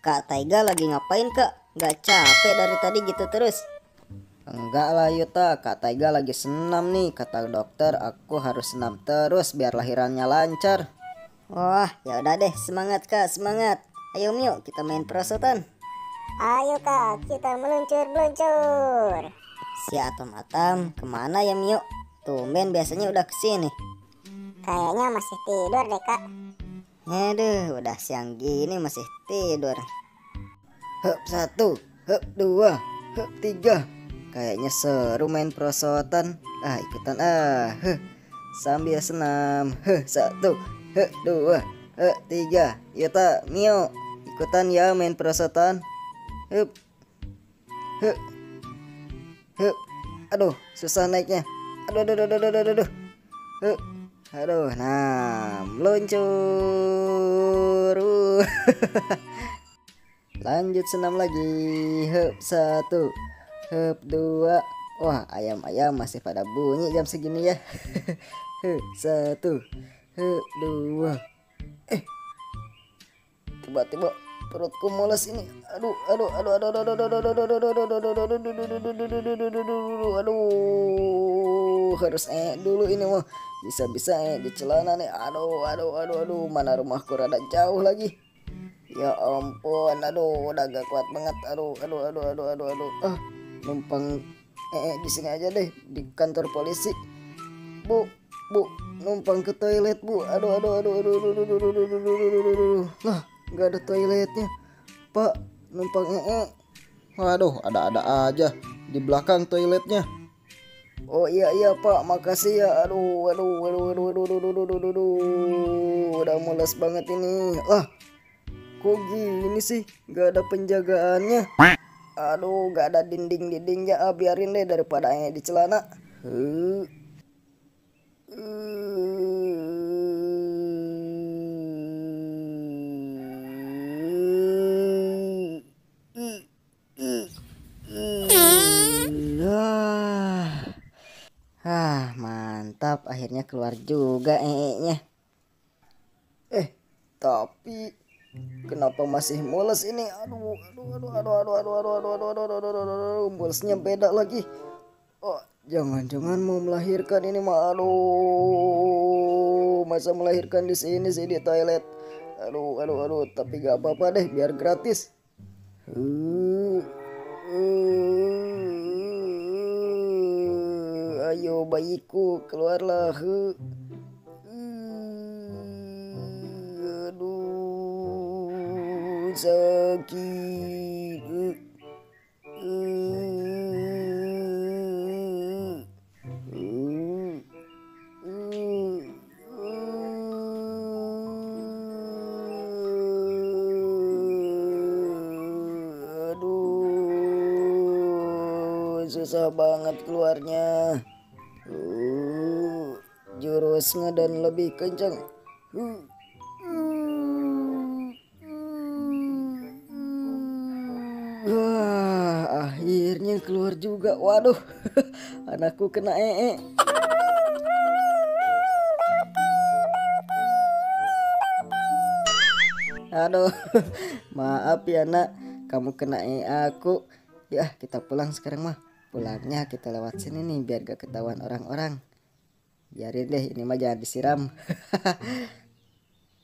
Kak Taiga lagi ngapain kak? Gak capek dari tadi gitu terus? Enggak lah Yuta, Kak Taiga lagi senam nih. Kata dokter aku harus senam terus biar lahirannya lancar. Wah ya udah deh, semangat kak, semangat. Ayo Mio, kita main perosotan. Ayo kak, kita meluncur. Si Atom Atam kemana ya Mio? Tumben biasanya udah kesini. Kayaknya masih tidur deh kak. Aduh, udah siang gini masih tidur. Hep satu, hep dua, hep tiga. Kayaknya seru main perosotan. Ikutan sambil senam. Satu, dua, tiga. Yuta, Mio, ikutan ya main perosotan. Hup, hup, hup. Aduh, susah naiknya. Aduh. Hup. Aduh, nah, meluncur. Lanjut senam lagi. Hup satu, hup dua. Wah, ayam-ayam masih pada bunyi jam segini ya. Hup satu, hup dua. Tiba-tiba perutku mules ini. Aduh. Harus dulu ini mah. Bisa-bisa di celana nih. Aduh. Mana rumahku rada jauh lagi. Ya ampun, udah gak kuat banget. Aduh. Numpang di sini aja deh, di kantor polisi. Bu, numpang ke toilet, Bu. Aduh. Lah, nggak ada toiletnya. Pak, numpang Waduh, ada aja di belakang toiletnya. Oh iya Pak, makasih ya. Aduh. Udah mules banget ini. Kok gini sih? Nggak ada penjagaannya. Aduh, nggak ada dinding-dindingnya. Biarin deh daripada di celana. Mantap, akhirnya keluar juga nya. Tapi kenapa masih mules ini? Aduh. Mulesnya beda lagi. Oh, jangan-jangan mau melahirkan ini mah. Aduh, masa melahirkan di sini sih di toilet. Aduh. Tapi gak apa-apa deh, biar gratis. Ayo bayiku, keluarlah. Aduh, sakit. Aduh, susah banget keluarnya. Jurusnya dan lebih kencang. Akhirnya keluar juga. Waduh, anakku kena Aduh, maaf ya nak, kamu kena aku. Ya, kita pulang sekarang mah. Pulangnya kita lewat sini nih biar gak ketahuan orang-orang. Biarin deh, ini mah jangan disiram.